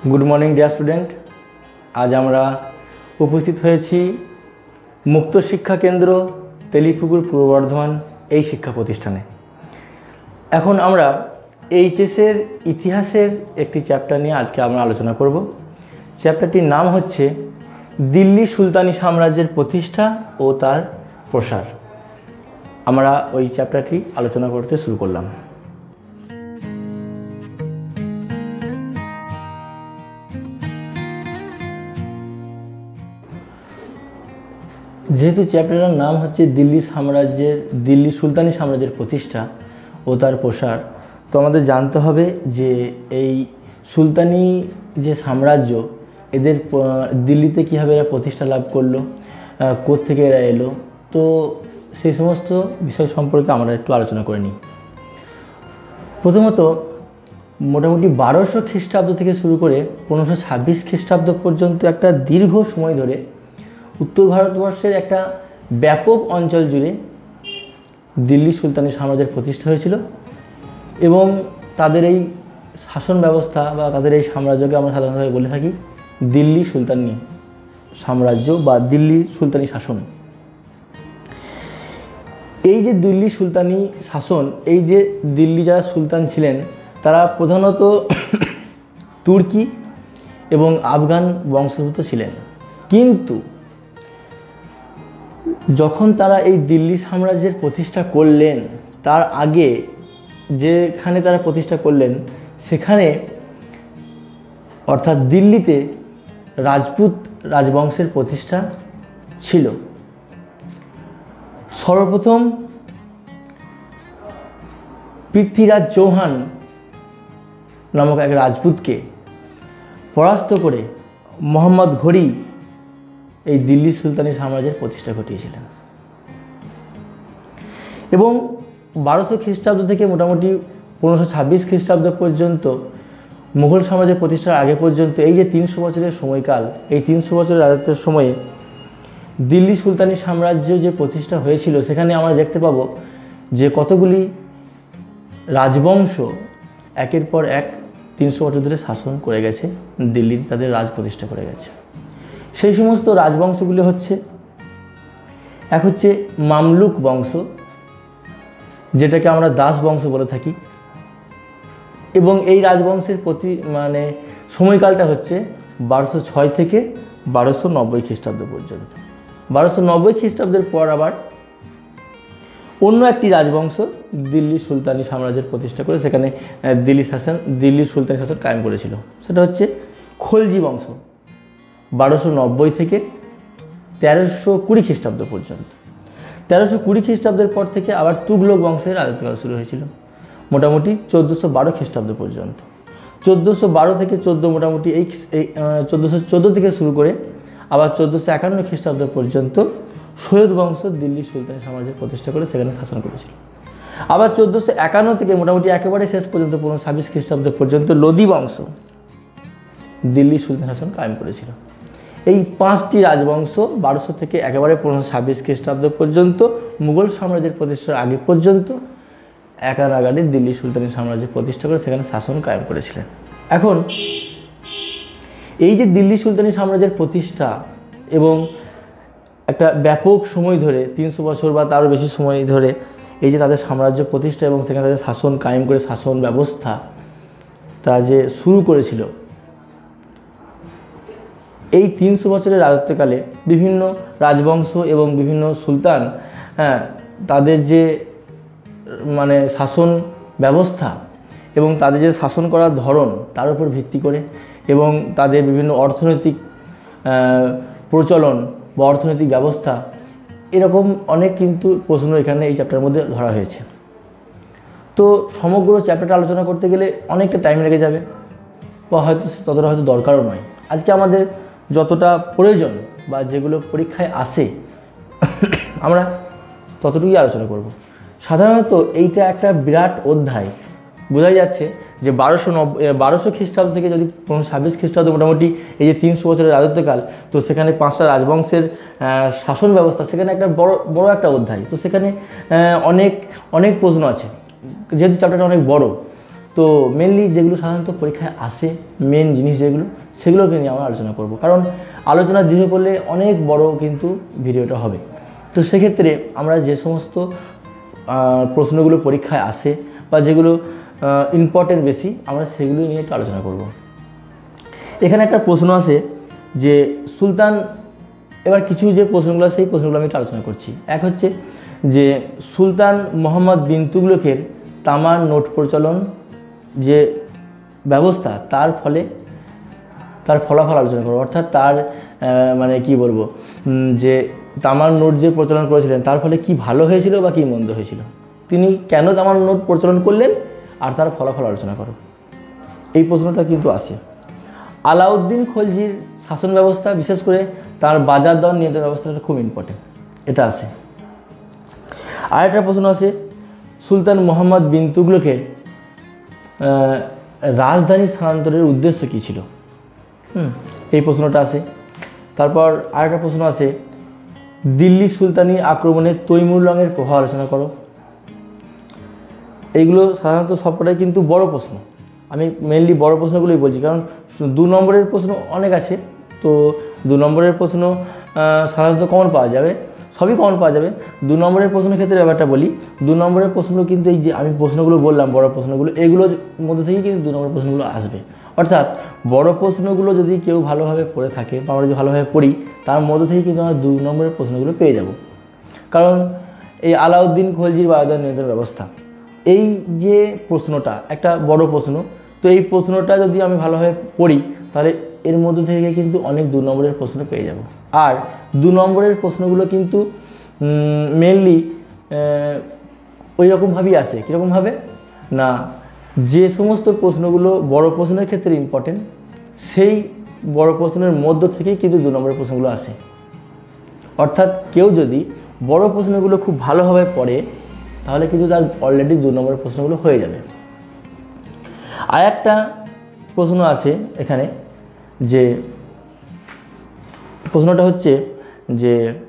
Good morning dear student. आज আমরা উপস্থিত হয়েছি মুক্ত শিক্ষা কেন্দ্র তেলিপুকুর পূর্ব বর্ধমান এই শিক্ষা প্রতিষ্ঠানে। এখন আমরা এইচএস এর ইতিহাসের একটি চ্যাপ্টার নিয়ে আজকে আমরা আলোচনা করব। চ্যাপ্টারটির নাম হচ্ছে দিল্লি সুলতানি সাম্রাজ্যের প্রতিষ্ঠা ও তার প্রসার। আমরা ওই চ্যাপ্টারটি আলোচনা করতে শুরু করলাম। যেহেতু চ্যাপ্টারের নাম হচ্ছে দিল্লি সুলতানি সাম্রাজ্যের প্রতিষ্ঠা ও তার প্রসার, তো আমাদের জানতে হবে যে এই সুলতানি যে সাম্রাজ্য এদের দিল্লিতে কীভাবে এরা প্রতিষ্ঠা লাভ করলো, কোত্থেকে এরা এলো, তো সেই সমস্ত বিষয় সম্পর্কে আমরা একটু আলোচনা করে নিই। প্রথমত মোটামুটি 1200 খ্রিস্টাব্দ থেকে শুরু করে 1526 খ্রিস্টাব্দ পর্যন্ত একটা দীর্ঘ সময় ধরে উত্তর ভারতবর্ষের একটা ব্যাপক অঞ্চল জুড়ে দিল্লি সুলতানি সাম্রাজ্যের প্রতিষ্ঠা হয়েছিল এবং তাদের এই শাসন ব্যবস্থা বা তাদের এই সাম্রাজ্যকে আমরা সাধারণভাবে বলে থাকি দিল্লি সুলতানি সাম্রাজ্য বা দিল্লি সুলতানি শাসন। এই যে দিল্লি সুলতানি শাসন, এই যে দিল্লি যারা সুলতান ছিলেন তারা প্রধানত তুর্কি এবং আফগান বংশোদ্ভূত ছিলেন, কিন্তু যখন তারা এই দিল্লি সাম্রাজ্যের প্রতিষ্ঠা করলেন তার আগে যেখানে তারা প্রতিষ্ঠা করলেন সেখানে অর্থাৎ দিল্লিতে রাজপুত রাজবংশের প্রতিষ্ঠা ছিল। সর্বপ্রথম পৃথ্বীরাজ চৌহান নামক এক রাজপুতকে পরাস্ত করে মোহাম্মদ ঘড়ি এই দিল্লি সুলতানি সাম্রাজ্যের প্রতিষ্ঠা ঘটিয়েছিলেন এবং 1200 খ্রিস্টাব্দ থেকে মোটামুটি 1526 খ্রিস্টাব্দ পর্যন্ত মুঘল সাম্রাজ্যের প্রতিষ্ঠার আগে পর্যন্ত এই যে 300 বছরের সময়কাল, এই 300 বছরের রাজত্বের সময়ে দিল্লি সুলতানি সাম্রাজ্য যে প্রতিষ্ঠা হয়েছিল সেখানে আমরা দেখতে পাবো যে কতগুলি রাজবংশ একের পর এক 300 বছর ধরে শাসন করে গেছে, দিল্লিতে তাদের রাজ প্রতিষ্ঠা করে গেছে। সেই সমস্ত রাজবংশগুলি হচ্ছে, এক হচ্ছে মামলুক বংশ, যেটাকে আমরা দাস বংশ বলে থাকি, এবং এই রাজবংশের সময়কালটা হচ্ছে 1206 থেকে 1290 খ্রিস্টাব্দ পর্যন্ত। 1290 খ্রিস্টাব্দের পর আবার অন্য একটি রাজবংশ দিল্লি সুলতানি সাম্রাজ্যের প্রতিষ্ঠা করে সেখানে দিল্লি সুলতানি শাসন কায়েম করেছিল, সেটা হচ্ছে খলজি বংশ। 1290 থেকে 1320 খ্রিস্টাব্দ পর্যন্ত। 1320 খ্রিস্টাব্দের পর থেকে আবার তুগলক বংশের রাজত্বকাল শুরু হয়েছিল মোটামুটি 1412 খ্রিস্টাব্দ পর্যন্ত। 1412 থেকে 14 মোটামুটি এই 1414 থেকে শুরু করে আবার 1451 খ্রিস্টাব্দ পর্যন্ত সৈয়দ বংশ দিল্লি সুলতানি সাম্রাজ্যের প্রতিষ্ঠা করে সেখানে শাসন করেছিল। আবার 1451 থেকে মোটামুটি একেবারে শেষ পর্যন্ত 1526 খ্রিস্টাব্দ পর্যন্ত লোদি বংশ দিল্লি সুলতানি শাসন কায়েম করেছিল। এই 5টি রাজবংশ 1200 থেকে একেবারে 1526 খ্রিস্টাব্দ পর্যন্ত মুঘল সাম্রাজ্যের প্রতিষ্ঠার আগে পর্যন্ত একা নাগাড়ে দিল্লি সুলতানি সাম্রাজ্যের প্রতিষ্ঠা করে সেখানে শাসন কায়েম করেছিলেন। এখন এই যে দিল্লি সুলতানি সাম্রাজ্যের প্রতিষ্ঠা এবং একটা ব্যাপক সময় ধরে 300 বছর বা তারও বেশি সময় ধরে এই যে তাদের সাম্রাজ্য প্রতিষ্ঠা এবং সেখানে তাদের শাসন কায়েম করে শাসন ব্যবস্থা তারা যে শুরু করেছিল, এই 300 বছরের রাজত্বকালে বিভিন্ন রাজবংশ এবং বিভিন্ন সুলতান তাদের যে শাসন ব্যবস্থা এবং তাদের যে শাসন করার ধরন তার উপর ভিত্তি করে এবং তাদের বিভিন্ন অর্থনৈতিক প্রচলন বা অর্থনৈতিক ব্যবস্থা, এরকম অনেক কিন্তু প্রশ্ন এখানে এই চ্যাপ্টারের মধ্যে ধরা হয়েছে। তো সমগ্র চ্যাপ্টারটা আলোচনা করতে গেলে অনেকটা টাইম লেগে যাবে বা ততটা হয়তো দরকারও নয়। আজকে আমাদের যতটা প্রয়োজন বা যেগুলো পরীক্ষায় আসে আমরা ততটুকুই আলোচনা করব। সাধারণত এইটা একটা বিরাট অধ্যায়, বোঝাই যাচ্ছে যে 1200 খ্রিস্টাব্দ থেকে যদি 1526 খ্রিস্টাব্দ মোটামুটি এই যে 300 বছরের রাজত্বকাল, তো সেখানে 5টা রাজবংশের শাসন ব্যবস্থা, সেখানে একটা বড় একটা অধ্যায়। তো সেখানে অনেক প্রশ্ন আছে, যেহেতু চ্যাপ্টারটা অনেক বড়, তো মেনলি যেগুলো সাধারণত পরীক্ষায় আসে মেন জিনিস যেগুলো সেগুলোকে নিয়ে আমরা আলোচনা করব, কারণ আলোচনা দীর্ঘ করলে অনেক বড় কিন্তু ভিডিওটা হবে। তো সেক্ষেত্রে আমরা যে সমস্ত প্রশ্নগুলো পরীক্ষায় আসে বা যেগুলো ইম্পর্টেন্ট বেশি আমরা সেগুলো নিয়ে একটু আলোচনা করব। এখানে একটা প্রশ্ন আছে যে সুলতান, এবার কিছু যে প্রশ্নগুলো সেই প্রশ্নগুলো আমি একটু আলোচনা করছি। এক হচ্ছে যে সুলতান মোহাম্মদ বিন তুগলকের তামার নোট প্রচলন যে ব্যবস্থা তার ফলাফল আলোচনা করব, অর্থাৎ তার মানে কি বলবো যে তামার নোট যে প্রচলন করেছিলেন তার ফলে কি ভালো হয়েছিল বা কি মন্দ হয়েছিল, তিনি কেন তামার নোট প্রচলন করলেন আর তার ফলাফল আলোচনা করো, এই প্রশ্নটা কিন্তু আছে। আলাউদ্দিন খলজির শাসন ব্যবস্থা, বিশেষ করে তার বাজার দর নিয়ন্ত্রণ ব্যবস্থাটা খুব ইম্পর্টেন্ট, এটা আছে। আরেকটা প্রশ্ন আছে সুলতান মোহাম্মদ বিন তুগলকের রাজধানী স্থানান্তরের উদ্দেশ্য কী ছিল, এই প্রশ্নটা আছে। তারপর আরেকটা প্রশ্ন আছে দিল্লি সুলতানি আক্রমণে তৈমুর লংয়ের প্রভাব আলোচনা করো। এইগুলো সাধারণত সবকটাই কিন্তু বড় প্রশ্ন, আমি মেনলি বড় প্রশ্নগুলোই বলছি, কারণ 2 নম্বরের প্রশ্ন অনেক আছে। তো 2 নম্বরের প্রশ্ন সাধারণত কমন পাওয়া যাবে, সবই কমন পাওয়া যাবে। 2 নম্বরের প্রশ্নের ক্ষেত্রে ব্যাপারটা বলি, 2 নম্বরের প্রশ্নগুলো কিন্তু এই যে আমি প্রশ্নগুলো বললাম বড় প্রশ্নগুলো, এগুলোর মধ্যে থেকেই কিন্তু 2 নম্বরের প্রশ্নগুলো আসবে। অর্থাৎ বড় প্রশ্নগুলো যদি কেউ ভালোভাবে পড়ে থাকে বা আমরা যদি ভালোভাবে পড়ি তার মধ্যে থেকেই কিন্তু আমরা 2 নম্বরের প্রশ্নগুলো পেয়ে যাব। কারণ এই আলাউদ্দিন খলজির বাজার নিয়ন্ত্রণ ব্যবস্থা, এই যে প্রশ্নটা একটা বড় প্রশ্ন, তো এই প্রশ্নটা যদি আমি ভালোভাবে পড়ি তাহলে এর মধ্যে থেকে কিন্তু অনেক 2 নম্বরের প্রশ্ন পেয়ে যাব। আর 2 নম্বরের প্রশ্নগুলো কিন্তু মেনলি ওই রকমভাবেই আসে, কীরকমভাবে না, যে সমস্ত প্রশ্নগুলো বড় প্রশ্নের ক্ষেত্রে ইম্পর্টেন্ট সেই বড় প্রশ্নের মধ্য থেকেই কিন্তু 2 নম্বরের প্রশ্নগুলো আসে। অর্থাৎ কেউ যদি বড় প্রশ্নগুলো খুব ভালোভাবে পড়ে তাহলে কিন্তু তার অলরেডি 2 নম্বরের প্রশ্নগুলো হয়ে যাবে। আর একটা প্রশ্ন আছে এখানে, যে প্রশ্নটা হচ্ছে যে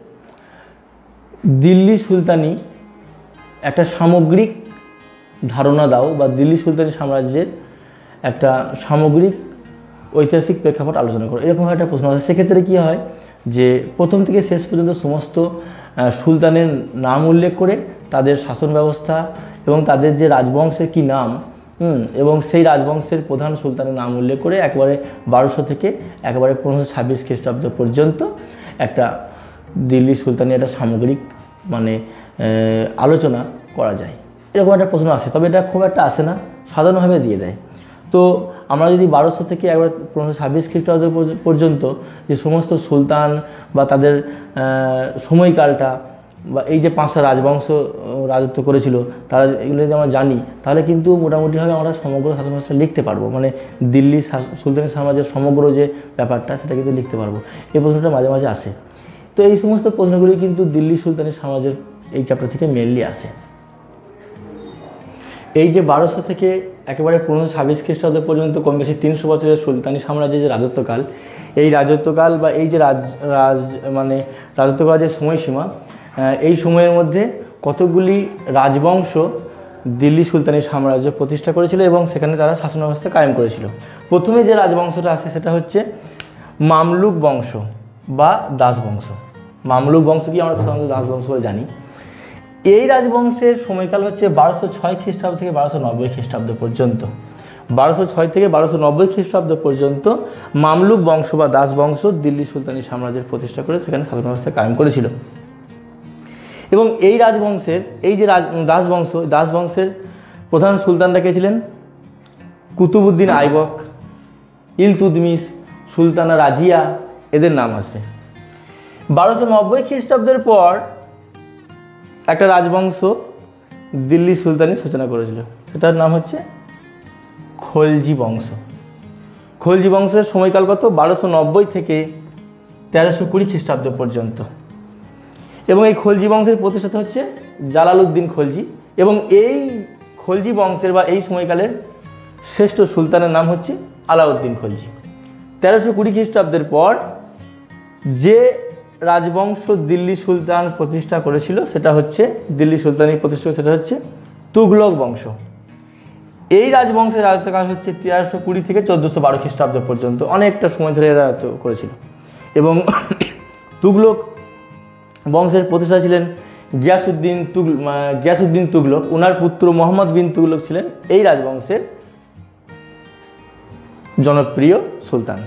দিল্লি সুলতানি একটা সামগ্রিক ধারণা দাও, বা দিল্লি সুলতানি সাম্রাজ্যের একটা সামগ্রিক ঐতিহাসিক প্রেক্ষাপট আলোচনা করো, এরকম একটা প্রশ্ন আছে। সেক্ষেত্রে কী হয় যে প্রথম থেকে শেষ পর্যন্ত সমস্ত সুলতানের নাম উল্লেখ করে তাদের শাসন ব্যবস্থা এবং তাদের যে রাজবংশের কি নাম এবং সেই রাজবংশের প্রধান সুলতানের নাম উল্লেখ করে একেবারে 1200 থেকে একেবারে 1526 খ্রিস্টাব্দ পর্যন্ত একটা দিল্লি সুলতানি একটা সামগ্রিক মানে আলোচনা করা যায়, এরকম একটা প্রশ্ন আসে। তবে এটা খুব একটা আসে না, সাধারণভাবে দিয়ে দেয়। তো আমরা যদি 1200 থেকে একবার 1526 খ্রিস্টাব্দ পর্যন্ত যে সমস্ত সুলতান বা তাদের সময়কালটা বা এই যে 5টা রাজবংশ রাজত্ব করেছিল তারা এগুলো যদি আমরা জানি তাহলে কিন্তু মোটামুটিভাবে আমরা সমগ্র শাসন ব্যবস্থা লিখতে পারবো, মানে দিল্লি সুলতানি সাম্রাজ্যের সমগ্র যে ব্যাপারটা সেটা কিন্তু লিখতে পারবো। এই প্রশ্নটা মাঝে মাঝে আসে। তো এই সমস্ত প্রশ্নগুলি কিন্তু দিল্লি সুলতানি সাম্রাজ্যের এই চ্যাপ্টার থেকে মেনলি আসে। এই যে 1200 থেকে একেবারে 1526 খ্রিস্টাব্দ পর্যন্ত কম বেশি 300 বছরের সুলতানি সাম্রাজ্যের যে রাজত্বকাল, এই রাজত্বকাল বা এই যে মানে রাজত্বকাল যে সময়সীমা, এই সময়ের মধ্যে কতগুলি রাজবংশ দিল্লি সুলতানি সাম্রাজ্য প্রতিষ্ঠা করেছিল এবং সেখানে তারা শাসন ব্যবস্থা কায়েম করেছিল। প্রথমে যে রাজবংশটা আছে সেটা হচ্ছে মামলুক বংশ বা দাস বংশ। মামলুক বংশ কি আমরা সাধারণত দাস বংশ বলে জানি। এই রাজবংশের সময়কাল হচ্ছে 1206 খ্রিস্টাব্দ থেকে 1290 খ্রিস্টাব্দ পর্যন্ত। 1206 থেকে 1290 খ্রিস্টাব্দ পর্যন্ত মামলুক বংশ বা দাস বংশ দিল্লি সুলতানি সাম্রাজ্যের প্রতিষ্ঠা করে সেখানে শাসন ব্যবস্থা কায়েম করেছিল। এবং এই রাজবংশের এই যে দাস বংশের প্রধান সুলতানরা কে ছিলেন? কুতুবউদ্দিন আইবক, ইলতুৎমিশ, সুলতানা রাজিয়া, এদের নাম আসবে। 1290 খ্রিস্টাব্দের পর একটা রাজবংশ দিল্লি সুলতানি সূচনা করেছিল, সেটার নাম হচ্ছে খলজি বংশ। খলজি বংশের সময়কাল কত? 1290 থেকে 1320 খ্রিস্টাব্দ পর্যন্ত। এবং এই খলজি বংশের প্রতিষ্ঠাতা হচ্ছে জালালউদ্দিন খলজি। এবং এই খলজি বংশের বা এই সময়কালের শ্রেষ্ঠ সুলতানের নাম হচ্ছে আলাউদ্দিন খলজি। 1320 খ্রিস্টাব্দের পর যে রাজবংশ দিল্লি সুলতান প্রতিষ্ঠা করেছিল সেটা হচ্ছে দিল্লি সুলতানি প্রতিষ্ঠা, সেটা হচ্ছে তুগলক বংশ। এই রাজবংশের রাজত্বকাল হচ্ছে 1320 থেকে 1412 খ্রিস্টাব্দ পর্যন্ত, অনেকটা সময় ধরে এরা রাজত্ব করেছিল। এবং তুগলক বংশের প্রতিষ্ঠাতা ছিলেন গিয়াসউদ্দিন তুগলক। ওনার পুত্র মোহাম্মদ বিন তুগলক ছিলেন এই রাজবংশের জনপ্রিয় সুলতান।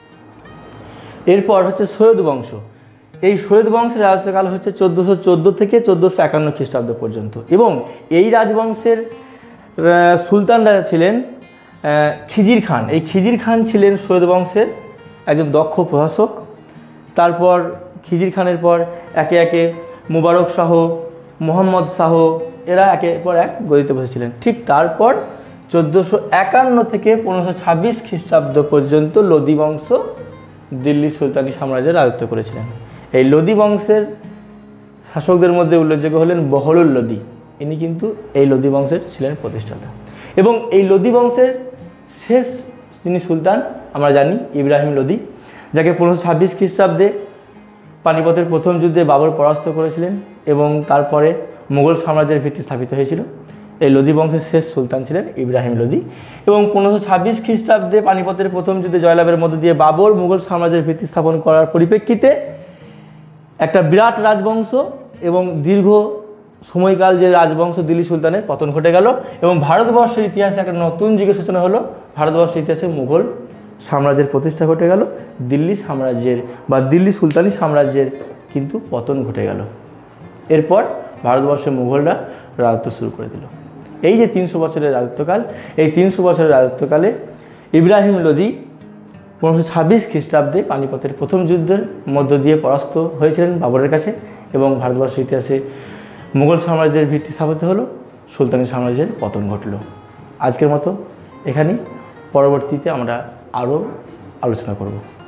এরপর হচ্ছে সৈয়দ বংশ। এই সৈয়দ বংশের রাজত্বকাল হচ্ছে 1414 থেকে 1451 খ্রিস্টাব্দ পর্যন্ত। এবং এই রাজবংশের সুলতান রাজা ছিলেন খিজির খান। এই খিজির খান ছিলেন সৈয়দ বংশের একজন দক্ষ প্রশাসক। তারপর খিজির খানের পর একে একে মুবারক শাহ, মোহাম্মদ শাহ, এরা একের পর এক গদিতে বসেছিলেন। ঠিক তারপর 1451 থেকে 1526 খ্রিস্টাব্দ পর্যন্ত লোদি বংশ দিল্লি সুলতানি সাম্রাজ্যের রাজত্ব করেছিলেন। এই লোদি বংশের শাসকদের মধ্যে উল্লেখযোগ্য হলেন বহরুল লোদি। ইনি কিন্তু এই লোদি বংশের ছিলেন প্রতিষ্ঠাতা। এবং এই লোদি বংশের শেষ যিনি সুলতান আমরা জানি ইব্রাহিম লোদি, যাকে 1526 খ্রিস্টাব্দে পানিপথের প্রথম যুদ্ধে বাবর পরাস্ত করেছিলেন এবং তারপরে মুঘল সাম্রাজ্যের ভিত্তি স্থাপিত হয়েছিল। এই লোদি বংশের শেষ সুলতান ছিলেন ইব্রাহিম লোদি। এবং 1526 খ্রিস্টাব্দে পানিপথের প্রথম যুদ্ধে জয়লাভের মধ্য দিয়ে বাবর মুঘল সাম্রাজ্যের ভিত্তি স্থাপন করার পরিপ্রেক্ষিতে একটা বিরাট রাজবংশ এবং দীর্ঘ সময়কাল যে রাজবংশ দিল্লি সুলতানের পতন ঘটে গেল এবং ভারতবর্ষের ইতিহাসে একটা নতুন যুগের সূচনা হলো। ভারতবর্ষের ইতিহাসে মুঘল সাম্রাজ্যের প্রতিষ্ঠা ঘটে গেল, দিল্লি সাম্রাজ্যের বা দিল্লি সুলতানি সাম্রাজ্যের কিন্তু পতন ঘটে গেল। এরপর ভারতবর্ষে মুঘলরা রাজত্ব শুরু করে দিল। এই যে 300 বছরের রাজত্বকাল, এই 300 বছরের রাজত্বকালে ইব্রাহিম লোদি 1526 খ্রিস্টাব্দে পানিপথের প্রথম যুদ্ধের মধ্য দিয়ে পরাস্ত হয়েছিলেন বাবরের কাছে এবং ভারতবর্ষের ইতিহাসে মুঘল সাম্রাজ্যের ভিত্তি স্থাপিত হলো, সুলতানি সাম্রাজ্যের পতন ঘটল। আজকের মতো এখানেই, পরবর্তীতে আমরা আরও আলোচনা করব।